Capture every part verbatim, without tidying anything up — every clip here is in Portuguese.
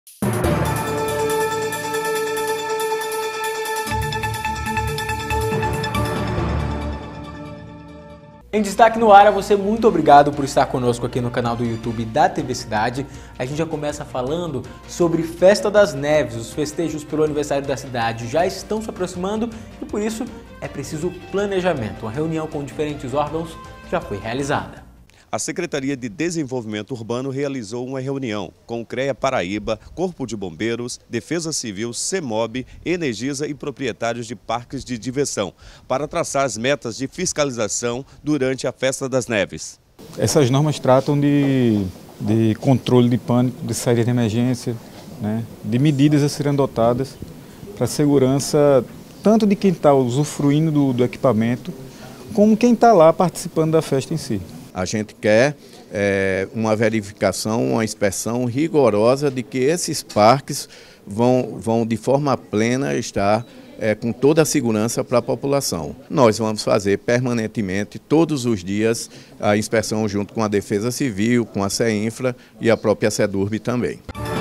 Em destaque no ar, a você muito obrigado por estar conosco aqui no canal do YouTube da T V Cidade. A gente já começa falando sobre Festa das Neves. Os festejos pelo aniversário da cidade já estão se aproximando e por isso é preciso planejamento. Uma reunião com diferentes órgãos já foi realizada. A Secretaria de Desenvolvimento Urbano realizou uma reunião com o CREA Paraíba, Corpo de Bombeiros, Defesa Civil, CEMOB, Energisa e proprietários de parques de diversão, para traçar as metas de fiscalização durante a Festa das Neves. Essas normas tratam de, de controle de pânico, de saída de emergência, né, de medidas a serem adotadas para a segurança tanto de quem está usufruindo do, do equipamento, como quem está lá participando da festa em si. A gente quer é, uma verificação, uma inspeção rigorosa de que esses parques vão, vão de forma plena estar é, com toda a segurança para a população. Nós vamos fazer permanentemente, todos os dias, a inspeção junto com a Defesa Civil, com a CEINFRA e a própria SEDURB também.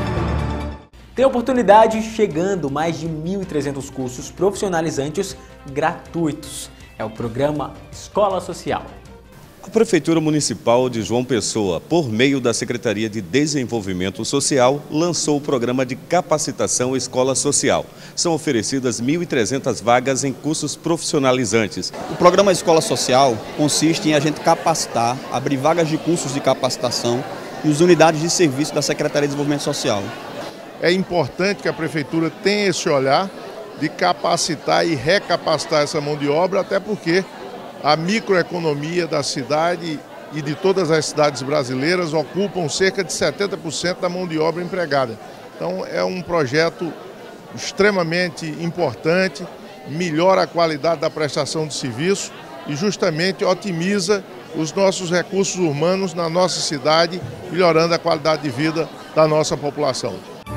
Tem oportunidade chegando, mais de mil e trezentos cursos profissionalizantes gratuitos. É o programa Escola Social. A Prefeitura Municipal de João Pessoa, por meio da Secretaria de Desenvolvimento Social, lançou o programa de capacitação Escola Social. São oferecidas mil e trezentas vagas em cursos profissionalizantes. O programa Escola Social consiste em a gente capacitar, abrir vagas de cursos de capacitação e as unidades de serviço da Secretaria de Desenvolvimento Social. É importante que a Prefeitura tenha esse olhar de capacitar e recapacitar essa mão de obra, até porque a microeconomia da cidade e de todas as cidades brasileiras ocupam cerca de setenta por cento da mão de obra empregada. Então é um projeto extremamente importante, melhora a qualidade da prestação de serviço e justamente otimiza os nossos recursos humanos na nossa cidade, melhorando a qualidade de vida da nossa população.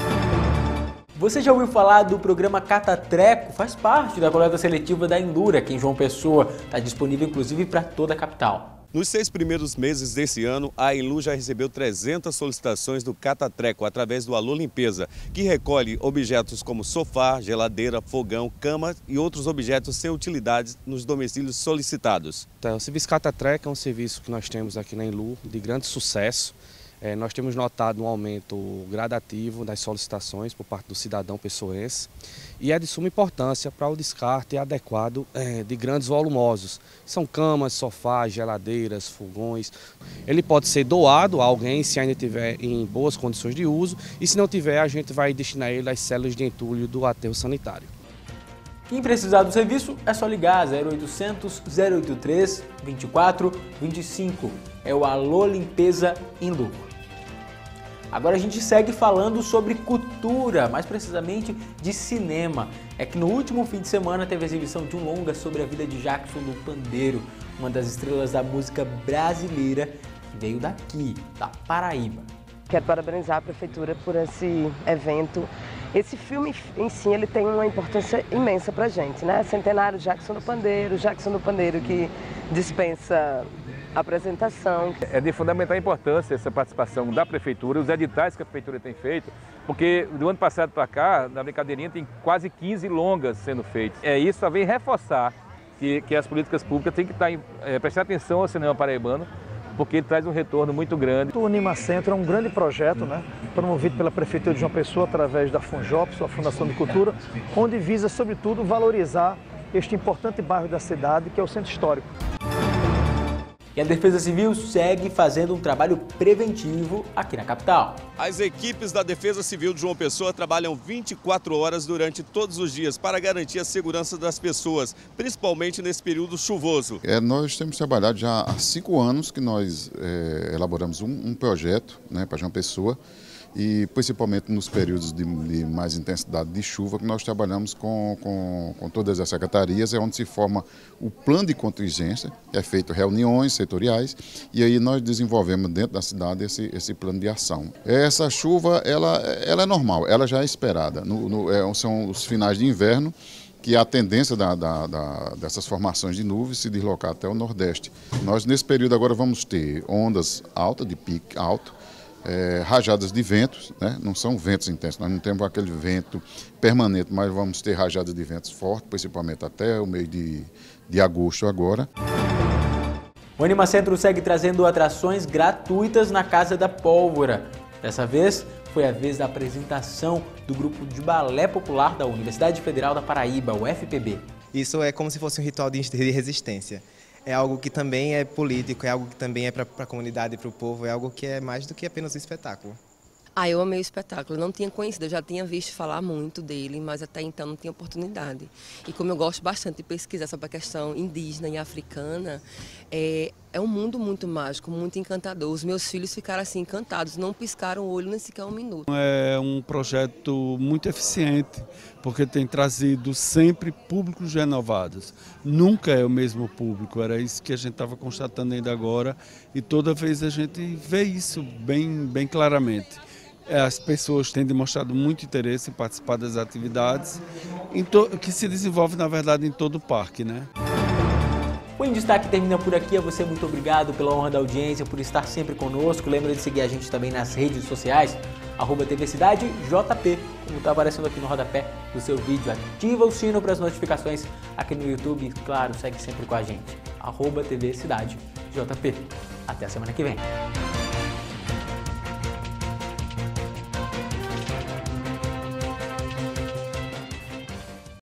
Você já ouviu falar do programa Catatreco? Faz parte da coleta seletiva da Endura, aqui em João Pessoa. Está disponível inclusive para toda a capital. Nos seis primeiros meses desse ano, a Enlu já recebeu trezentas solicitações do Catatreco através do Alô Limpeza, que recolhe objetos como sofá, geladeira, fogão, cama e outros objetos sem utilidade nos domicílios solicitados. Então, o serviço Catatreco é um serviço que nós temos aqui na Enlu de grande sucesso. É, nós temos notado um aumento gradativo das solicitações por parte do cidadão pessoense e é de suma importância para o descarte adequado é, de grandes volumosos. São camas, sofás, geladeiras, fogões. Ele pode ser doado a alguém se ainda estiver em boas condições de uso e se não tiver, a gente vai destinar ele às células de entulho do aterro sanitário. Quem precisar do serviço é só ligar zero oitocentos, zero oitenta e três, vinte e quatro, vinte e cinco. É o Alô Limpeza Enlu. Agora a gente segue falando sobre cultura, mais precisamente de cinema. É que no último fim de semana teve a exibição de um longa sobre a vida de Jackson do Pandeiro, uma das estrelas da música brasileira que veio daqui, da Paraíba. Quero parabenizar a Prefeitura por esse evento. Esse filme em si ele tem uma importância imensa pra gente, né? Centenário Jackson do Pandeiro, Jackson do Pandeiro que dispensa apresentação. É de fundamental importância essa participação da Prefeitura, os editais que a Prefeitura tem feito, porque do ano passado para cá, na brincadeirinha, tem quase quinze longas sendo feitas. É, isso só vem reforçar que, que as políticas públicas têm que estar, é, prestar atenção ao cinema paraibano, porque ele traz um retorno muito grande. O Animacentro é um grande projeto, né, promovido pela Prefeitura de João Pessoa através da FUNJOPS, a Fundação de Cultura, onde visa, sobretudo, valorizar este importante bairro da cidade, que é o Centro Histórico. E a Defesa Civil segue fazendo um trabalho preventivo aqui na capital. As equipes da Defesa Civil de João Pessoa trabalham vinte e quatro horas durante todos os dias para garantir a segurança das pessoas, principalmente nesse período chuvoso. É, nós temos trabalhado já há cinco anos que nós é, elaboramos um, um projeto, né, para João Pessoa, e principalmente nos períodos de, de mais intensidade de chuva, que nós trabalhamos com, com, com todas as secretarias, é onde se forma o plano de contingência, que é feito reuniões setoriais, e aí nós desenvolvemos dentro da cidade esse, esse plano de ação. Essa chuva, ela, ela é normal, ela já é esperada, no, no, é, são os finais de inverno, que a tendência da, da, da, dessas formações de nuvens se deslocar até o Nordeste. Nós, nesse período agora, vamos ter ondas altas, de pico alto, é, rajadas de ventos, né? Não são ventos intensos, nós não temos aquele vento permanente, mas vamos ter rajadas de ventos fortes, principalmente até o mês de, de agosto agora. O Animacentro segue trazendo atrações gratuitas na Casa da Pólvora. Dessa vez, foi a vez da apresentação do grupo de balé popular da Universidade Federal da Paraíba, o F P B. Isso é como se fosse um ritual de resistência. É algo que também é político, é algo que também é para a comunidade e para o povo, é algo que é mais do que apenas um espetáculo. Ah, eu amei o espetáculo, eu não tinha conhecido, eu já tinha visto falar muito dele, mas até então não tinha oportunidade. E como eu gosto bastante de pesquisar sobre a questão indígena e africana, é, é um mundo muito mágico, muito encantador. Os meus filhos ficaram assim encantados, não piscaram o olho nem sequer um minuto. É um projeto muito eficiente, porque tem trazido sempre públicos renovados. Nunca é o mesmo público, era isso que a gente estava constatando ainda agora, e toda vez a gente vê isso bem, bem claramente. As pessoas têm demonstrado muito interesse em participar das atividades, que se desenvolve, na verdade, em todo o parque, né? O Em Destaque termina por aqui. A você muito obrigado pela honra da audiência, por estar sempre conosco. Lembra de seguir a gente também nas redes sociais, arroba T V Cidade J P, como está aparecendo aqui no rodapé do seu vídeo. Ativa o sino para as notificações aqui no YouTube. Claro, segue sempre com a gente, arroba T V Cidade J P. Até a semana que vem.